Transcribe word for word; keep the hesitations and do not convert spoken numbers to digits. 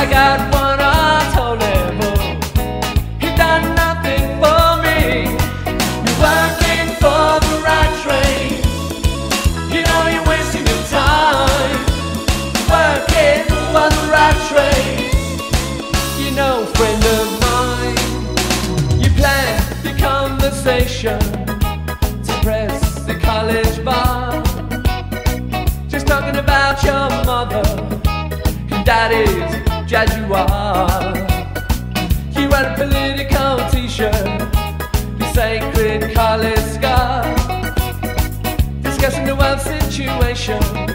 I got one heart only, he done nothing for me. You're working for the right train, you know you're wasting your time. Working for the right train, you know, friend of mine. You plan your conversation to press the college bar, just talking about your mother and daddy's Jaguar. You write a political t-shirt, your sacred college scar, discussing the world situation